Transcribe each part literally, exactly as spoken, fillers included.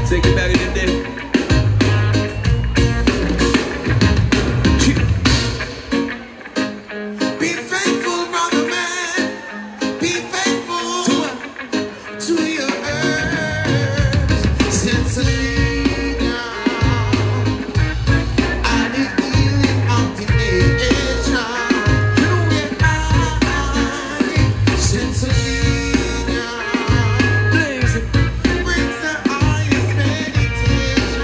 Take it back in the day. Be faithful, brother man. Be faithful to, uh, to your herbs. Sensimillia, I the healing of the nation. Sensimillia brings the highest meditation.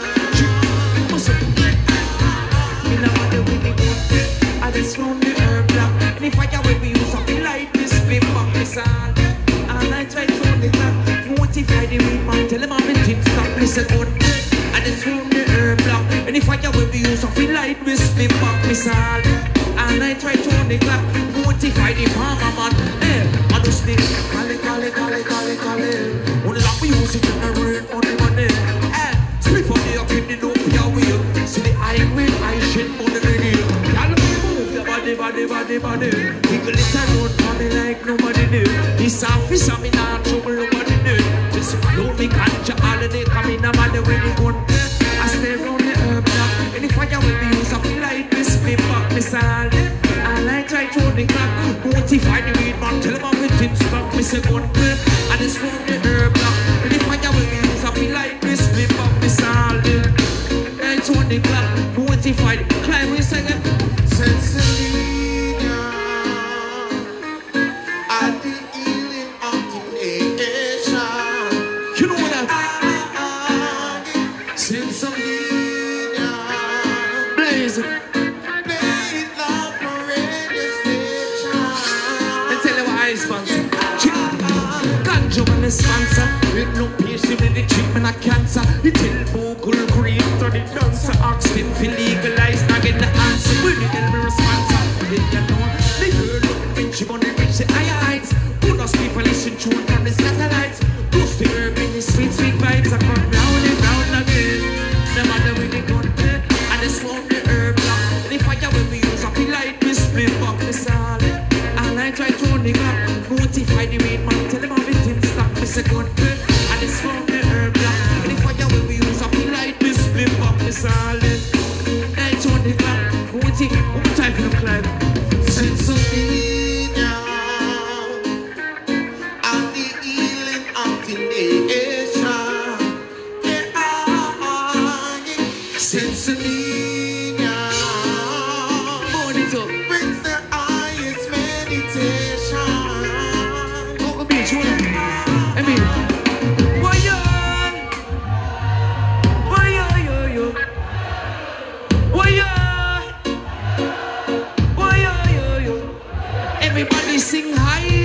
Me no matter where they go, I just round the herb block. And if I get where we use something like this, we pop this on. And I try to round the clock, motivate the weed man, tell him I'm in things stop, listen good. I just round the herb block. And if I get where we use something like this, we pop this on. And I try to round the clock, motivate the farmer man. Hey, I just think, Collie, Collie, Collie, Collie, Collie. Only like we use it in the rain, on the money. Hey, split for me up in the dope, yeah, we see the eye green, eye shit on the radio. Y'all move your body, body, body, body. People it around for me like nobody do. This office of me not trouble, nobody do. Just know me catch you all the day, come in a matter when you go. I stay round the herb block. And if I will be used something like this, we pop me salt. And I try to the clock, motivate the weed man, tell him I'm with him, stop me say good. And it's round the herb block. And if I will be used something like this, we pop me salt. I told the clock, motivate, climb me second. Sensimillia, I the healing of the nation. You know that? Sensimillia, Blaze it. play it like a radio station. And tell you what I sponsor. Ganja man is sponsor. With no patient in the treatment of cancer. The tell vocal creator, the dancer. Ask him to legalize, not get the answer. We the tell me responser. They you know, they heard up when she gonna reach the higher heights. Put us people listen to it from the satellites. Boost the herb in the sweet, sweet vibes. I come round and round again. No matter where they go, and they smoke the herb block. And if I will be used, I feel like this, we pop the salad. And I try to the clock, motivate the weed man, tell him I'm with him, stop me say good. And they smoke the herb block. And if I will be used, I feel like this, we pop the salad. I turn the clock, motivate, one more time for the climb. Sensimillia, I the healing of the nation. Yeah, Sensimillia Burn it up. brings the highest meditation. Go go beach, what? I mean, why yo? Why yo yo yo? Why yo? Why yo yo yo? Everybody sing high.